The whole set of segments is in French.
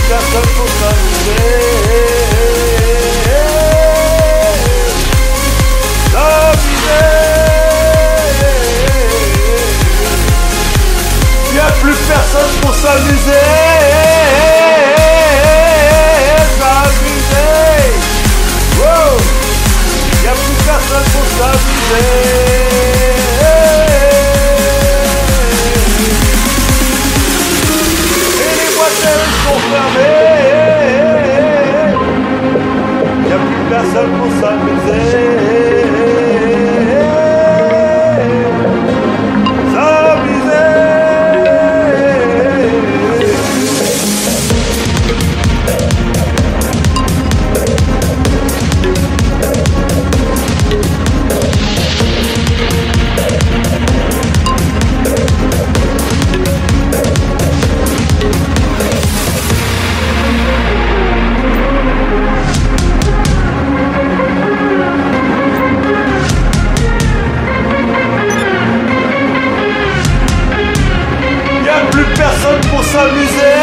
personne pour s'amuser. Y'a plus personne pour s'amuser. S'amuser. Wow. Y'a plus personne pour s'amuser. Et les boîtes sont fermées. Y'a plus personne pour s'amuser. Personne pour s'amuser.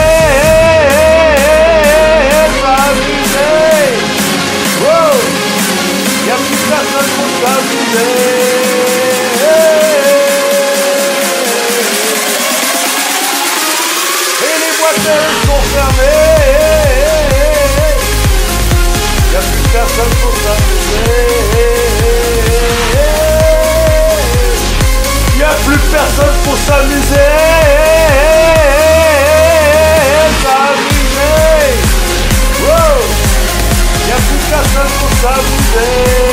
S'amuser. Wow. Y'a plus personne pour s'amuser. Et les boîtes sont fermées. Y'a plus personne pour s'amuser. Y'a plus personne pour s'amuser. S'amuser. Wow. Y'a plus personne pour s'amuser.